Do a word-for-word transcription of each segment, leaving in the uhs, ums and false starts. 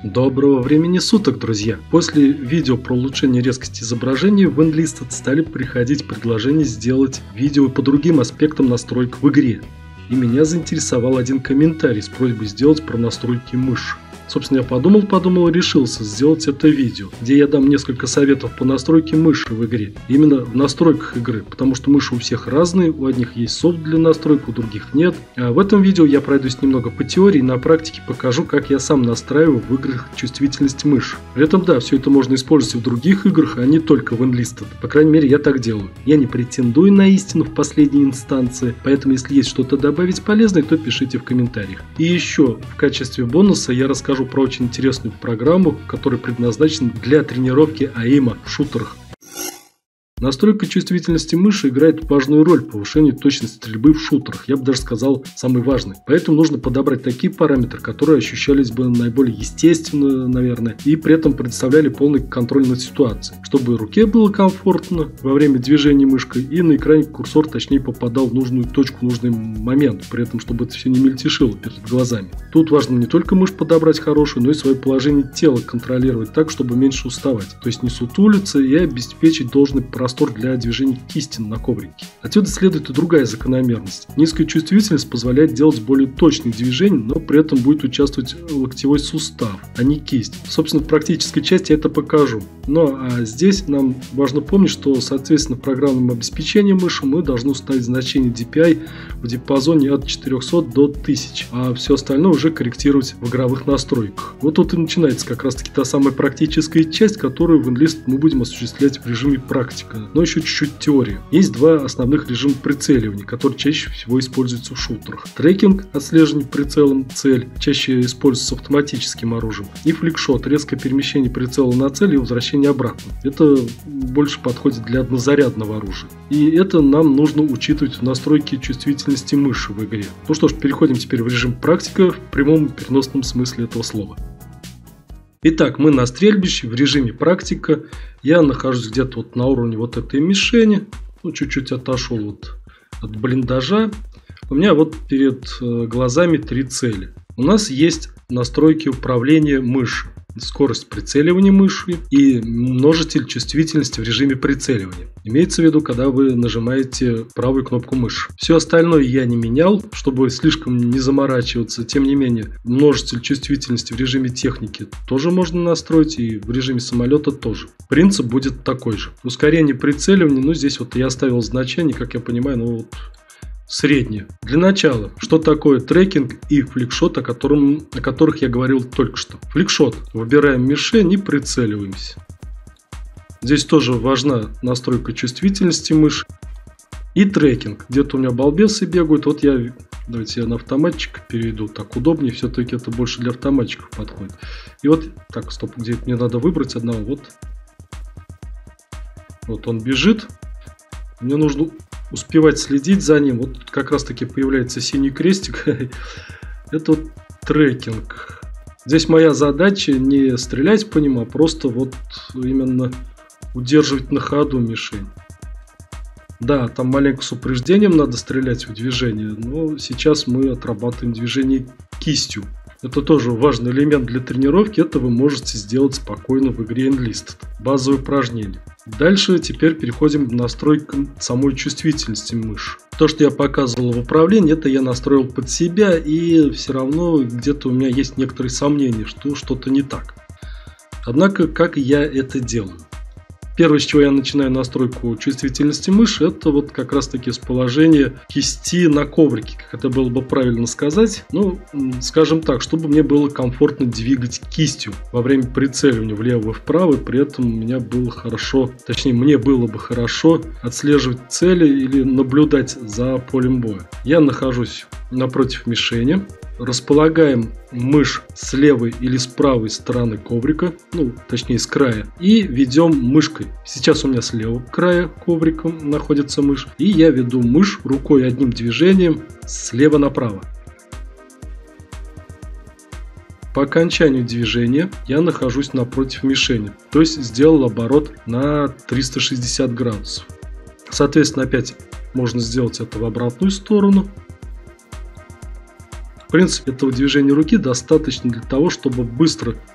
Доброго времени суток, друзья! После видео про улучшение резкости изображения в Enlisted стали приходить предложения сделать видео по другим аспектам настроек в игре. И меня заинтересовал один комментарий с просьбой сделать про настройки мыши. Собственно, я подумал-подумал и решился сделать это видео, где я дам несколько советов по настройке мыши в игре. Именно в настройках игры, потому что мыши у всех разные, у одних есть софт для настроек, у других нет. А в этом видео я пройдусь немного по теории и на практике покажу, как я сам настраиваю в играх чувствительность мыши. При этом, да, все это можно использовать в других играх, а не только в Enlisted. По крайней мере, я так делаю. Я не претендую на истину в последней инстанции, поэтому если есть что-то добавить полезное, то пишите в комментариях. И еще, в качестве бонуса я расскажу про очень интересную программу, которая предназначена для тренировки аима в шутерах. Настройка чувствительности мыши играет важную роль в повышении точности стрельбы в шутерах, я бы даже сказал, самый важный. Поэтому нужно подобрать такие параметры, которые ощущались бы наиболее естественно, наверное, и при этом предоставляли полный контроль над ситуацией, чтобы руке было комфортно во время движения мышкой и на экране курсор точнее попадал в нужную точку в нужный момент, при этом чтобы это все не мельтешило перед глазами. Тут важно не только мышь подобрать хорошую, но и свое положение тела контролировать так, чтобы меньше уставать, то есть не сутулиться и обеспечить должный простор для движения кисти на коврике. Отсюда следует и другая закономерность. Низкая чувствительность позволяет делать более точные движения, но при этом будет участвовать локтевой сустав, а не кисть. Собственно, в практической части я это покажу. Но а здесь нам важно помнить, что соответственно в программном обеспечении мыши мы должны установить значение ди пи ай в диапазоне от четырёхсот до тысячи, а все остальное уже корректировать в игровых настройках. Вот тут и начинается как раз таки та самая практическая часть, которую в Enlisted мы будем осуществлять в режиме практика. Но еще чуть-чуть теории. Есть два основных режима прицеливания, которые чаще всего используются в шутерах. Трекинг, отслеживание прицелом цель, чаще используется с автоматическим оружием. И фликшот, резкое перемещение прицела на цель и возвращение обратно. Это больше подходит для однозарядного оружия. И это нам нужно учитывать в настройке чувствительности мыши в игре. Ну что ж, переходим теперь в режим практика в прямом и переносном смысле этого слова. Итак, мы на стрельбище в режиме практика. Я нахожусь где-то вот на уровне вот этой мишени. Ну, чуть-чуть отошел вот от блиндажа. У меня вот перед глазами три цели. У нас есть настройки управления мыши. Скорость прицеливания мыши и множитель чувствительности в режиме прицеливания. Имеется в виду, когда вы нажимаете правую кнопку мыши. Все остальное я не менял, чтобы слишком не заморачиваться. Тем не менее, множитель чувствительности в режиме техники тоже можно настроить, и в режиме самолета тоже. Принцип будет такой же. Ускорение прицеливания, ну здесь вот я оставил значение, как я понимаю, ну вот среднее. Для начала, что такое трекинг и фликшот, о, котором, о которых я говорил только что. Фликшот. Выбираем мишень и прицеливаемся. Здесь тоже важна настройка чувствительности мыши. И трекинг. Где-то у меня балбесы бегают. Вот я, давайте я на автоматчик перейду. Так удобнее, все-таки это больше для автоматчиков подходит. И вот, так, стоп, где мне надо выбрать одного. Вот. Вот он бежит. Мне нужно успевать следить за ним. Вот как раз таки появляется синий крестик. Это вот трекинг. Здесь моя задача не стрелять по нему, а просто вот именно удерживать на ходу мишень. Да, там маленько с упреждением надо стрелять в движение, но сейчас мы отрабатываем движение кистью. Это тоже важный элемент для тренировки, это вы можете сделать спокойно в игре Enlisted. Базовые упражнения. Дальше теперь переходим к настройкам самой чувствительности мыши. То, что я показывал в управлении, это я настроил под себя, и все равно где-то у меня есть некоторые сомнения, что что-то не так. Однако, как я это делаю? Первое, с чего я начинаю настройку чувствительности мыши, это вот как раз таки с положения кисти на коврике, как это было бы правильно сказать. Ну, скажем так, чтобы мне было комфортно двигать кистью во время прицеливания влево и вправо, при этом у меня было хорошо, точнее мне было бы хорошо отслеживать цели или наблюдать за полем боя. Я нахожусь напротив мишени. Располагаем мышь с левой или с правой стороны коврика, ну точнее с края, и ведем мышкой. Сейчас у меня с левого края коврика находится мышь, и я веду мышь рукой одним движением слева направо. По окончанию движения я нахожусь напротив мишени, то есть сделал оборот на триста шестьдесят градусов. Соответственно, опять можно сделать это в обратную сторону. В принципе, этого движения руки достаточно для того, чтобы быстро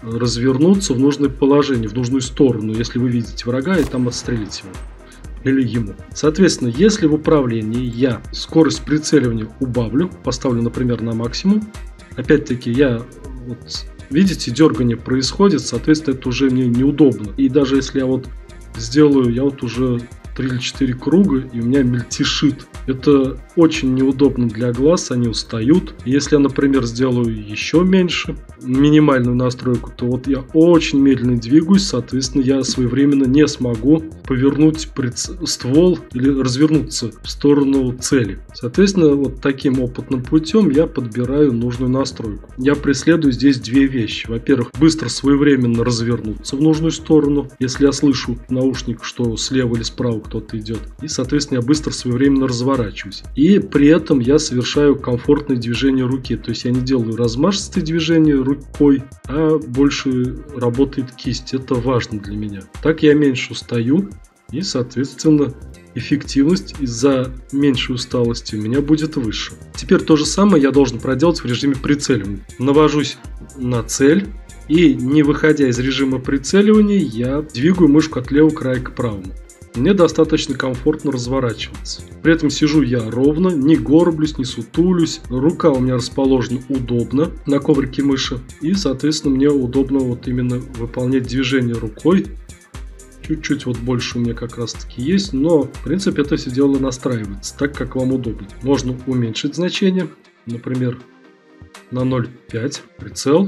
развернуться в нужное положение, в нужную сторону, если вы видите врага, и там отстрелить его. Или ему. Соответственно, если в управлении я скорость прицеливания убавлю, поставлю, например, на максимум, опять-таки я, вот, видите, дергание происходит, соответственно, это уже мне неудобно. И даже если я вот сделаю, я вот уже три или четыре круга, и у меня мельтешит. Это очень неудобно для глаз, они устают. Если я, например, сделаю еще меньше, минимальную настройку, то вот я очень медленно двигаюсь, соответственно, я своевременно не смогу повернуть приц... ствол или развернуться в сторону цели. Соответственно, вот таким опытным путем я подбираю нужную настройку. Я преследую здесь две вещи. Во-первых, быстро своевременно развернуться в нужную сторону, если я слышу в наушник, что слева или справа кто-то идет. И, соответственно, я быстро своевременно разворачиваюсь. И при этом я совершаю комфортное движение руки. То есть я не делаю размашистые движения рукой, а больше работает кисть. Это важно для меня. Так я меньше устаю. И, соответственно, эффективность из-за меньшей усталости у меня будет выше. Теперь то же самое я должен проделать в режиме прицеливания. Навожусь на цель. И, не выходя из режима прицеливания, я двигаю мышку от левого края к правому. Мне достаточно комфортно разворачиваться. При этом сижу я ровно, не горблюсь, не сутулюсь. Рука у меня расположена удобно на коврике мыши. И, соответственно, мне удобно вот именно выполнять движение рукой. Чуть-чуть вот больше у меня как раз таки есть. Но, в принципе, это все дело настраивается так, как вам удобно. Можно уменьшить значение. Например, на ноль целых пять прицел.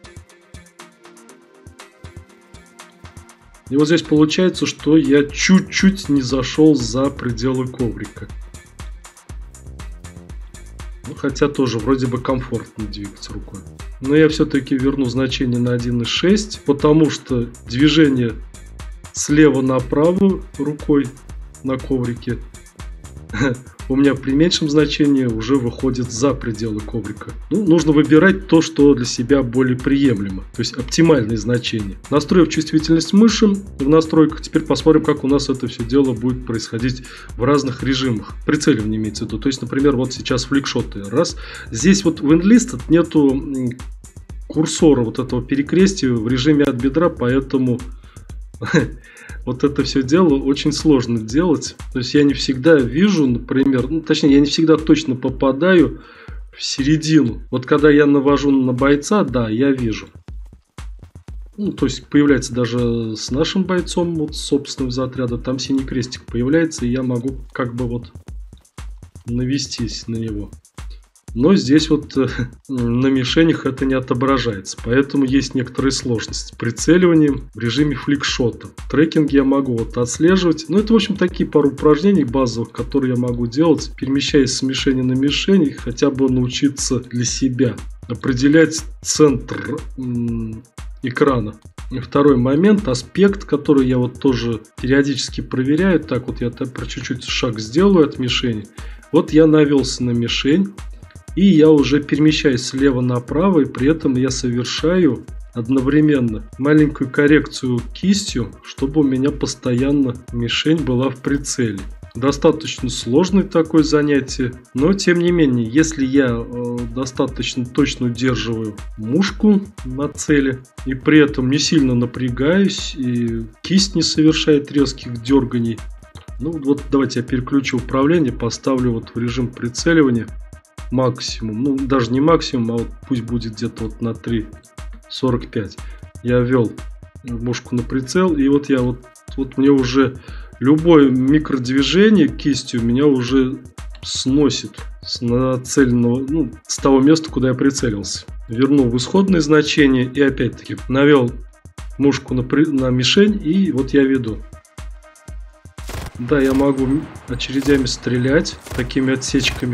И вот здесь получается, что я чуть-чуть не зашел за пределы коврика. Ну, хотя тоже вроде бы комфортно двигать рукой. Но я все-таки верну значение на один целых шесть, потому что движение слева направо рукой на коврике у меня при меньшем значении уже выходит за пределы коврика. Ну, нужно выбирать то, что для себя более приемлемо. То есть оптимальные значения. Настроив чувствительность мыши в настройках, теперь посмотрим, как у нас это все дело будет происходить в разных режимах. Прицеливание имеется в виду. То есть, например, вот сейчас фликшоты. Раз. Здесь вот в Enlisted нету курсора вот этого перекрестия в режиме от бедра, поэтому... Вот это все дело очень сложно делать. То есть я не всегда вижу, например, ну, точнее, я не всегда точно попадаю в середину. Вот когда я навожу на бойца, да, я вижу. Ну, то есть появляется даже с нашим бойцом, вот собственным из отряда, там синий крестик появляется, и я могу как бы вот навестись на него. Но здесь вот э, на мишенях это не отображается, поэтому есть некоторые сложности с прицеливанием в режиме фликшота. В трекинге я могу вот отслеживать, ну это в общем такие пару упражнений базовых, которые я могу делать, перемещаясь с мишени на мишень, и хотя бы научиться для себя определять центр м, экрана. И второй момент, аспект, который я вот тоже периодически проверяю, так вот я про чуть-чуть шаг сделаю от мишени, вот я навелся на мишень. И я уже перемещаюсь слева направо, и при этом я совершаю одновременно маленькую коррекцию кистью, чтобы у меня постоянно мишень была в прицеле. Достаточно сложное такое занятие, но тем не менее, если я э, достаточно точно удерживаю мушку на цели и при этом не сильно напрягаюсь, и кисть не совершает резких дерганий, ну вот давайте я переключу управление, поставлю вот в режим прицеливания. Максимум, ну даже не максимум, а вот пусть будет где-то вот на три сорок пять. Я ввел мушку на прицел, и вот я вот, вот мне уже любое микродвижение кистью меня уже сносит с нацеленного, ну, с того места, куда я прицелился. Верну в исходное значение и опять-таки навел мушку на, при... на мишень, и вот я веду. Да, я могу очередями стрелять такими отсечками.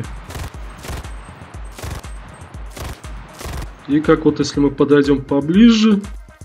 И как вот если мы подойдем поближе,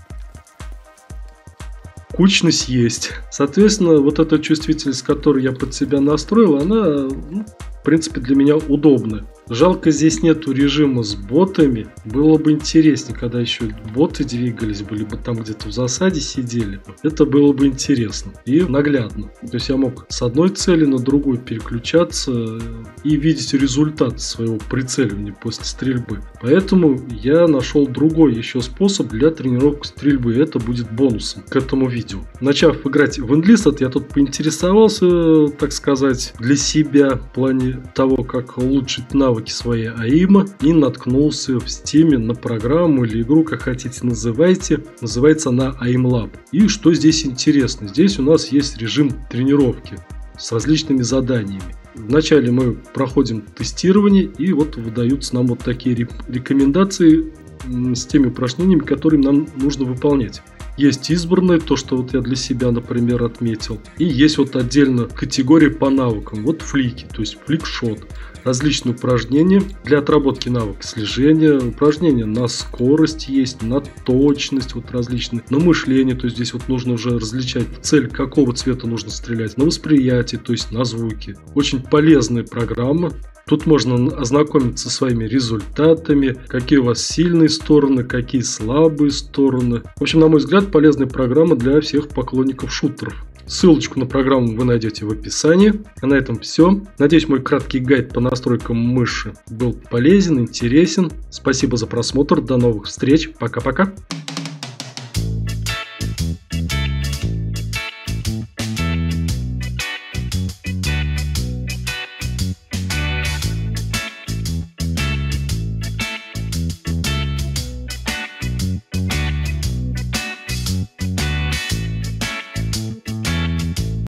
кучность есть. Соответственно, вот эта чувствительность, которую я под себя настроил, она, ну, в принципе, для меня удобная. Жалко, здесь нету режима с ботами. Было бы интереснее, когда еще боты двигались бы, либо там где-то в засаде сидели. Это было бы интересно и наглядно. То есть я мог с одной цели на другую переключаться и видеть результат своего прицеливания после стрельбы. Поэтому я нашел другой еще способ для тренировки стрельбы. Это будет бонусом к этому видео. Начав играть в Enlisted, я тут поинтересовался, так сказать, для себя в плане того, как улучшить навыки своей АИМа, и наткнулся в Steam на программу или игру, как хотите называйте. Называется она AimLab. И что здесь интересно? Здесь у нас есть режим тренировки с различными заданиями. Вначале мы проходим тестирование, и вот выдаются нам вот такие рекомендации с теми упражнениями, которые нам нужно выполнять. Есть избранное, то, что вот я для себя, например, отметил. И есть вот отдельно категории по навыкам. Вот флики, то есть фликшот. Различные упражнения для отработки навыка слежения. Упражнения на скорость есть, на точность вот различные. На мышление, то есть здесь вот нужно уже различать цель, какого цвета нужно стрелять. На восприятие, то есть на звуки. Очень полезная программа. Тут можно ознакомиться со своими результатами, какие у вас сильные стороны, какие слабые стороны. В общем, на мой взгляд, полезная программа для всех поклонников шутеров. Ссылочку на программу вы найдете в описании. А на этом все. Надеюсь, мой краткий гайд по настройкам мыши был полезен, интересен. Спасибо за просмотр. До новых встреч. Пока-пока.